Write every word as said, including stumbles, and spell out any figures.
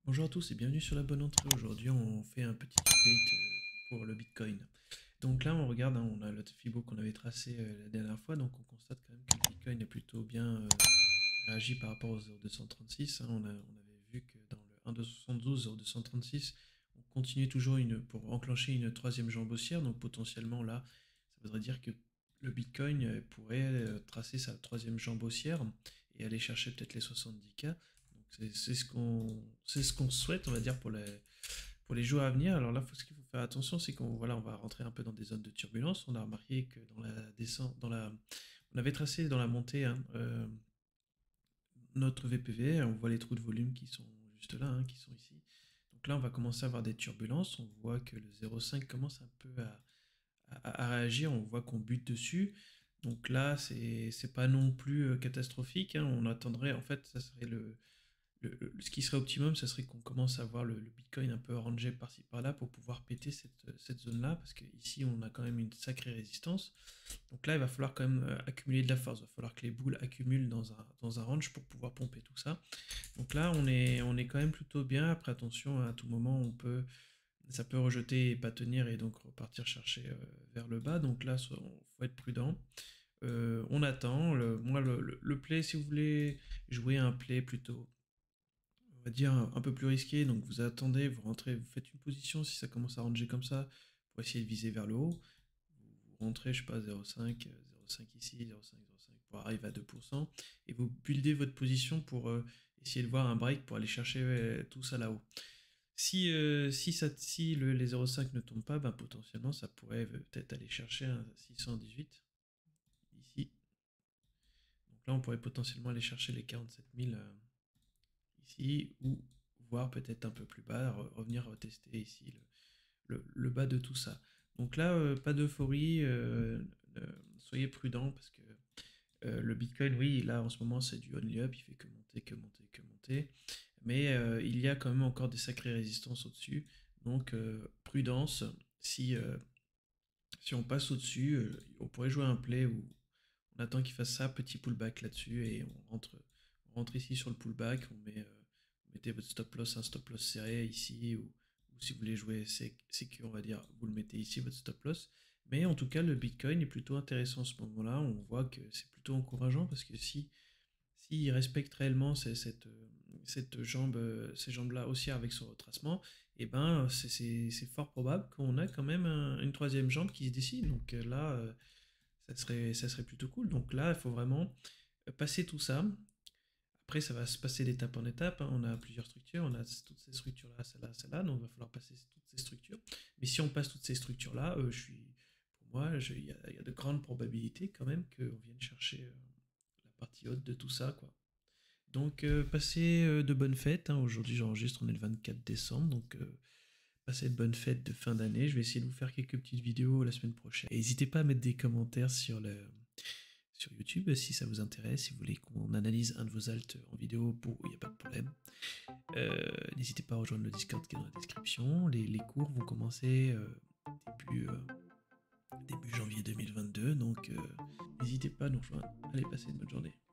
Bonjour à tous et bienvenue sur la bonne entrée. Aujourd'hui, on fait un petit update euh, pour le Bitcoin. Donc là, on regarde, hein, on a le Fibo qu'on avait tracé euh, la dernière fois, donc on constate quand même que le Bitcoin a plutôt bien euh, réagi par rapport aux zéro virgule deux cent trente-six. Hein. On, a- on avait vu que dans le un virgule deux cent soixante-douze, zéro virgule deux cent trente-six, on continuait toujours une, pour enclencher une troisième jambe haussière. Donc potentiellement là, ça voudrait dire que le Bitcoin euh, pourrait euh, tracer sa troisième jambe haussière et aller chercher peut-être les soixante-dix K. Donc c'est c'est ce qu'on c'est ce qu'on souhaite, on va dire, pour les, pour les jours à venir. Alors là, faut, ce qu'il faut faire attention, c'est qu'on voilà, on va rentrer un peu dans des zones de turbulence. On a remarqué que dans la descente, dans la, on avait tracé dans la montée hein, euh, notre V P V, on voit les trous de volume qui sont juste là, hein, qui sont ici. Donc là, on va commencer à avoir des turbulences. On voit que le zéro virgule cinq commence un peu à, à, à réagir. On voit qu'on bute dessus. Donc là, c'est c'est pas non plus euh, catastrophique. Hein. On attendrait, en fait, ça serait le, le, le- ce qui serait optimum, ça serait qu'on commence à voir le, le Bitcoin un peu rangé par-ci par-là pour pouvoir péter cette, cette zone-là, parce qu'ici on a quand même une sacrée résistance. Donc là, il va falloir quand même euh, accumuler de la force, il va falloir que les boules accumulent dans un, dans un range pour pouvoir pomper tout ça. Donc là, on est, on est quand même plutôt bien. Après, attention, à tout moment, on peut, ça peut rejeter et pas tenir et donc repartir chercher euh, vers le bas. Donc là, il faut être prudent. Euh, on attend. Le, moi, le, le, le play, si vous voulez jouer un play plutôt on va dire, un, un peu plus risqué. Donc vous attendez, vous rentrez, vous faites une position, si ça commence à ranger comme ça, pour essayer de viser vers le haut. Vous rentrez, je sais pas, zéro virgule cinq, zéro virgule cinq ici, zéro virgule cinq, zéro virgule cinq pour arriver à deux pour cent. Et vous buildez votre position pour euh, essayer de voir un break pour aller chercher euh, tout ça là-haut. Si, euh, si, ça, si le, les zéro virgule cinq ne tombent pas, ben, potentiellement ça pourrait peut-être aller chercher un six cent dix-huit ici. Donc là on pourrait potentiellement aller chercher les quarante-sept mille euh, ici, ou voir peut-être un peu plus bas, revenir tester ici le, le, le bas de tout ça. Donc là, euh, pas d'euphorie, euh, euh, soyez prudents parce que euh, le Bitcoin, oui, là en ce moment c'est du only up, il fait que monter, que monter, que monter, mais euh, il y a quand même encore des sacrées résistances au-dessus, donc euh, prudence, si, euh, si on passe au-dessus, euh, on pourrait jouer un play où on attend qu'il fasse ça, petit pullback là-dessus, et on rentre, on rentre ici sur le pullback, on met, euh, vous mettez votre stop loss, un stop loss serré ici, ou, ou si vous voulez jouer sécu, on va dire, vous le mettez ici, votre stop loss. Mais en tout cas, le Bitcoin est plutôt intéressant à ce moment-là, on voit que c'est plutôt encourageant, parce que si, s'il respecte réellement cette, cette, cette jambe, ces jambes-là haussières avec son retracement, et eh ben c'est fort probable qu'on a quand même un, une troisième jambe qui se dessine. Donc là, euh, ça serait, ça serait plutôt cool. Donc là, il faut vraiment passer tout ça. Après, ça va se passer d'étape en étape. Hein. On a plusieurs structures, on a toutes ces structures-là, celle-là, celle-là, donc il va falloir passer toutes ces structures. Mais si on passe toutes ces structures-là, euh, je suis, pour moi, il y, y, a de grandes probabilités quand même qu'on vienne chercher euh, la partie haute de tout ça, quoi. Donc, euh, passez euh, de bonnes fêtes. Hein. Aujourd'hui, j'enregistre, on est le vingt-quatre décembre, donc euh, passez de bonnes fêtes de fin d'année. Je vais essayer de vous faire quelques petites vidéos la semaine prochaine. Et n'hésitez pas à mettre des commentaires sur le sur YouTube si ça vous intéresse, si vous voulez qu'on analyse un de vos alts en vidéo, pour il n'y a pas de problème. Euh, N'hésitez pas à rejoindre le Discord qui est dans la description. Les, les cours vont commencer euh, début, euh, début janvier deux mille vingt-deux, donc euh, n'hésitez pas à nous rejoindre. Allez, passez une bonne journée.